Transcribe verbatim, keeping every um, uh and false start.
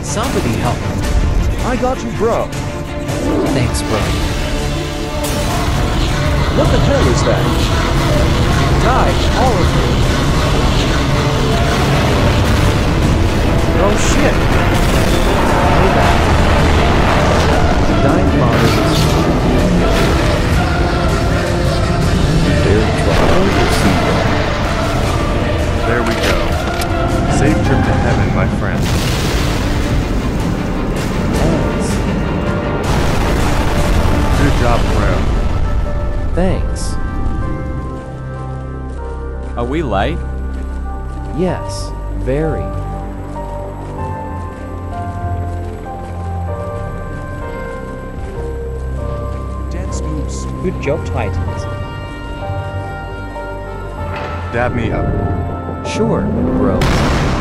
Somebody help me. I got you, bro. Thanks, bro. What the hell is that? Die, all of you. Oh shit. Way back. Dying father is They're trying to see that. There we go. Safe trip to heaven, my friend. Good job, bro. Thanks. Are we late? Yes, very. Dance moves. Good job, Titans. Dab me up. Sure, bro.